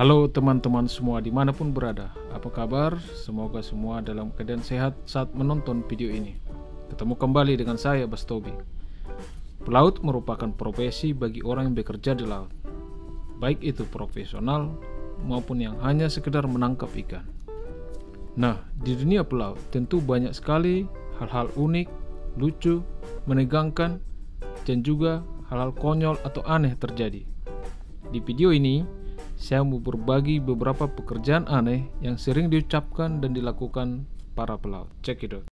Halo teman-teman semua dimanapun berada, apa kabar? Semoga semua dalam keadaan sehat saat menonton video ini. Ketemu kembali dengan saya, Bas Tobi. Pelaut merupakan profesi bagi orang yang bekerja di laut, baik itu profesional maupun yang hanya sekedar menangkap ikan. Nah, di dunia pelaut tentu banyak sekali hal-hal unik, lucu, menegangkan, dan juga hal-hal konyol atau aneh terjadi. Di video ini, saya mau berbagi beberapa pekerjaan aneh yang sering diucapkan dan dilakukan para pelaut. Check it out.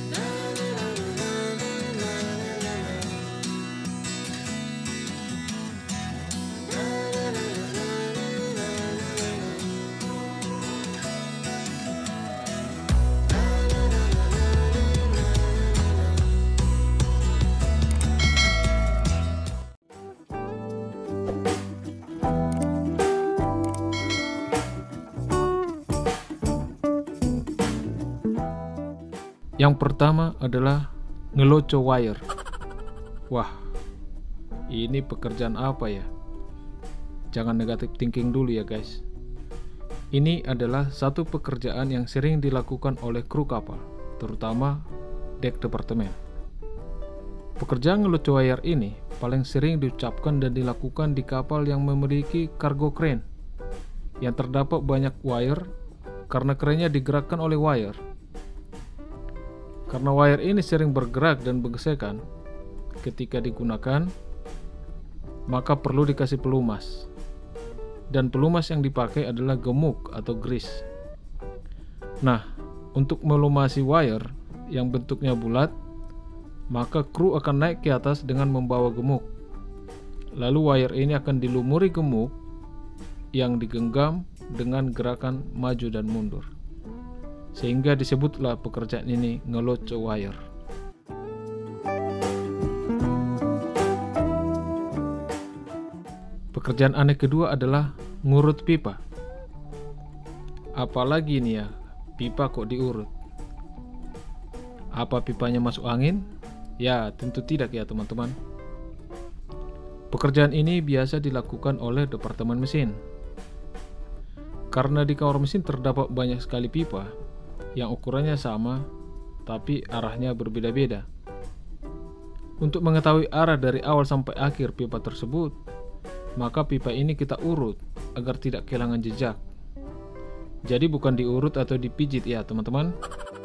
Yang pertama adalah ngeloco wire. Wah, ini pekerjaan apa ya? Jangan negatif thinking dulu ya guys. Ini adalah satu pekerjaan yang sering dilakukan oleh kru kapal, terutama dek departemen. Pekerjaan ngeloco wire ini paling sering diucapkan dan dilakukan di kapal yang memiliki cargo crane, yang terdapat banyak wire karena kerennya digerakkan oleh wire. Karena wire ini sering bergerak dan bergesekan ketika digunakan, maka perlu dikasih pelumas. Dan pelumas yang dipakai adalah gemuk atau grease. Nah, untuk melumasi wire yang bentuknya bulat, maka kru akan naik ke atas dengan membawa gemuk. Lalu wire ini akan dilumuri gemuk yang digenggam dengan gerakan maju dan mundur. Sehingga disebutlah pekerjaan ini ngeloco wire. Pekerjaan aneh kedua adalah ngurut pipa. Apalagi nih ya, pipa kok diurut. Apa pipanya masuk angin? Ya, tentu tidak ya teman-teman. Pekerjaan ini biasa dilakukan oleh departemen mesin. Karena di kamar mesin terdapat banyak sekali pipa yang ukurannya sama, tapi arahnya berbeda-beda. Untuk mengetahui arah dari awal sampai akhir pipa tersebut, maka pipa ini kita urut agar tidak kehilangan jejak. Jadi bukan diurut atau dipijit ya teman-teman.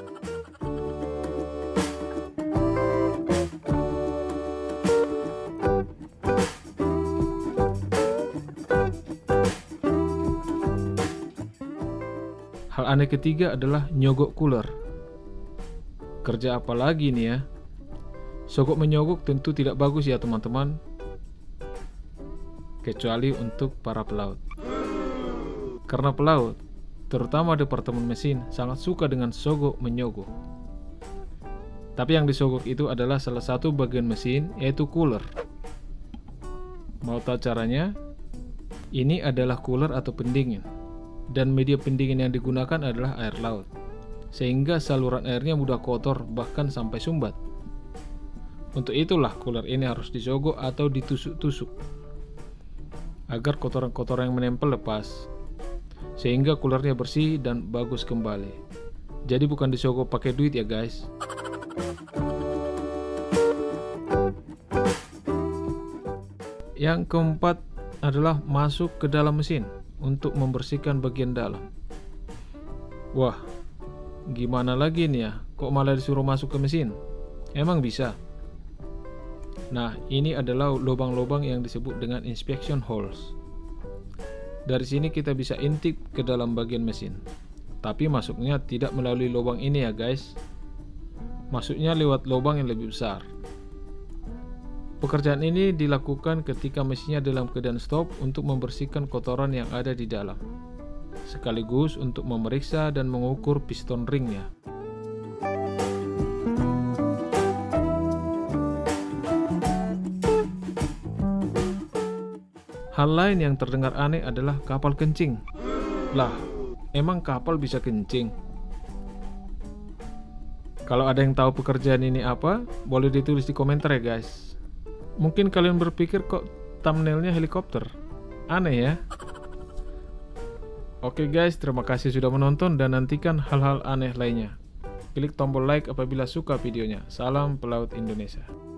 Hal aneh ketiga adalah nyogok cooler. Kerja apa lagi nih ya? Sogok menyogok tentu tidak bagus ya teman-teman, kecuali untuk para pelaut. Karena pelaut, terutama departemen mesin, sangat suka dengan sogok menyogok. Tapi yang disogok itu adalah salah satu bagian mesin, yaitu cooler. Mau tahu caranya? Ini adalah cooler atau pendingin. Dan media pendingin yang digunakan adalah air laut, sehingga saluran airnya mudah kotor bahkan sampai sumbat. Untuk itulah cooler ini harus disogok atau ditusuk-tusuk agar kotoran-kotoran yang menempel lepas, sehingga coolernya bersih dan bagus kembali. Jadi bukan disogok pakai duit ya guys. Yang keempat adalah masuk ke dalam mesin untuk membersihkan bagian dalam. Wah, gimana lagi nih ya? Kok malah disuruh masuk ke mesin? Emang bisa? Nah, ini adalah lubang-lubang yang disebut dengan inspection holes. Dari sini kita bisa intip ke dalam bagian mesin. Tapi masuknya tidak melalui lubang ini ya guys. Masuknya lewat lubang yang lebih besar. Pekerjaan ini dilakukan ketika mesinnya dalam keadaan stop untuk membersihkan kotoran yang ada di dalam, sekaligus untuk memeriksa dan mengukur piston ringnya. Hal lain yang terdengar aneh adalah kapal kencing. Lah, emang kapal bisa kencing? Kalau ada yang tahu pekerjaan ini apa, boleh ditulis di komentar ya guys. Mungkin kalian berpikir kok thumbnailnya helikopter? Aneh ya. Oke guys, terima kasih sudah menonton dan nantikan hal-hal aneh lainnya. Klik tombol like apabila suka videonya. Salam pelaut Indonesia.